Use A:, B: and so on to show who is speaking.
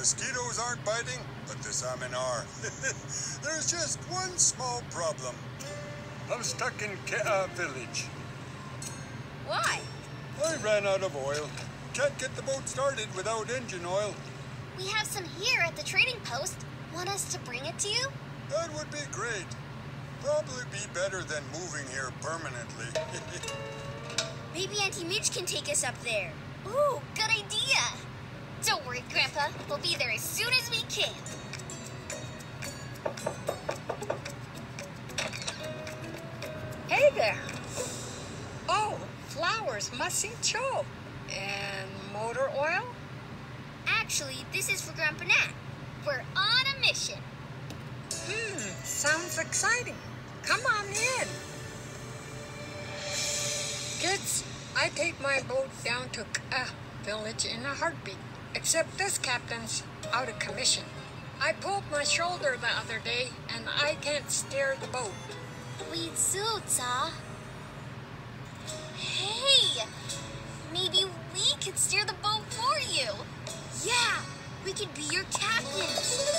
A: mosquitoes aren't biting, but the salmon are. There's just one small problem. I'm stuck in village.
B: Why?
A: I ran out of oil. Can't get the boat started without engine oil.
B: We have some here at the trading post. Want us to bring it to you?
A: That would be great. Probably be better than moving here permanently.
B: Maybe Auntie Midge can take us up there. Ooh, good idea. Don't worry, Grandpa. We'll be there as soon as we can.
C: Hey there. Oh, flowers, masincho. And motor oil?
B: Actually, this is for Grandpa Nat. We're on a mission.
C: Sounds exciting. Come on in. Kids, I take my boat down to village in a heartbeat. Except this captain's out of commission. I pulled my shoulder the other day, and I can't steer the boat.
B: Wait, Zootsa. Hey! Maybe we could steer the boat for you. Yeah, we could be your captain.